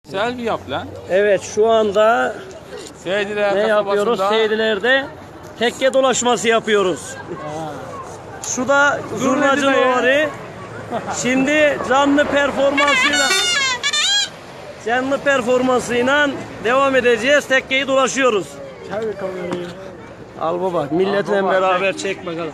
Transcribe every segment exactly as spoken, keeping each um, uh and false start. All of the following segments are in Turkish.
Selfie yap lan. Evet, şu anda Seydiler ne yapıyoruz? Seydilerde tekke dolaşması yapıyoruz. Şu da zurnacı Novari. Şimdi canlı performansıyla canlı performansıyla devam edeceğiz. Tekkeyi dolaşıyoruz. Tabii kamerayı. Al baba, milletle baba, beraber çek. çek bakalım.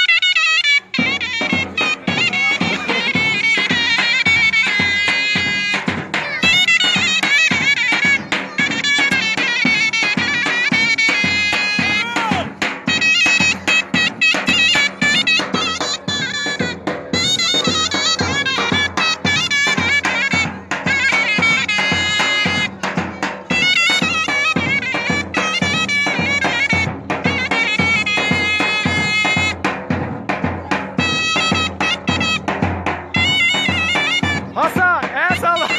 Hasan, el salla.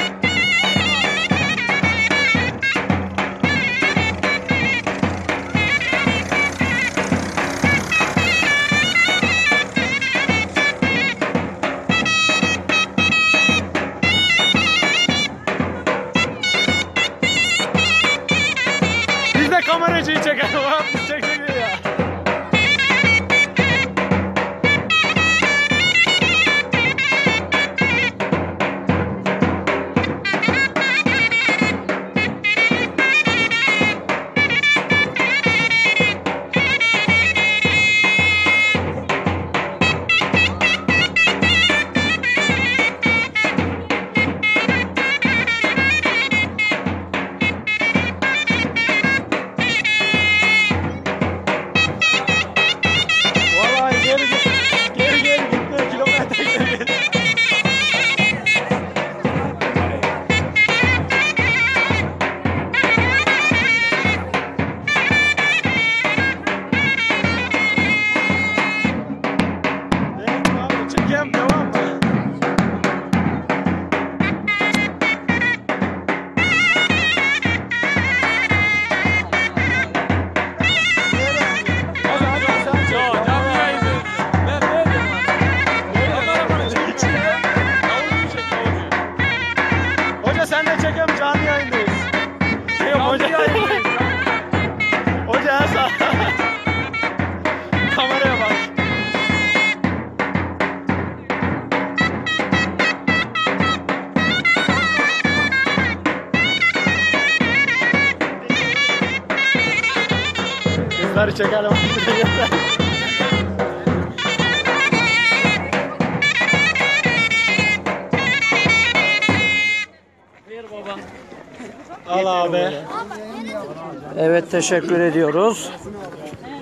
Biz de kameracıyı çekelim. Biz çekelim ya. Vallahi geri git. Geri geri gitti. Kilometre geri. Evet abi, çekem devam mı? Hadi hadi sen çek. Yo, canlı yayındayız. Ben ne diyeyim lan? Kameramanı çek. Davulcuyu çek, davulcuyu. Hoca sen de çekem, canlı yayındayız. Şey yok, hoca yayındayız. Hoca en sağ. Kameraya bak. Kızları çekelim. Ver baba. Al abi. Evet, teşekkür ediyoruz.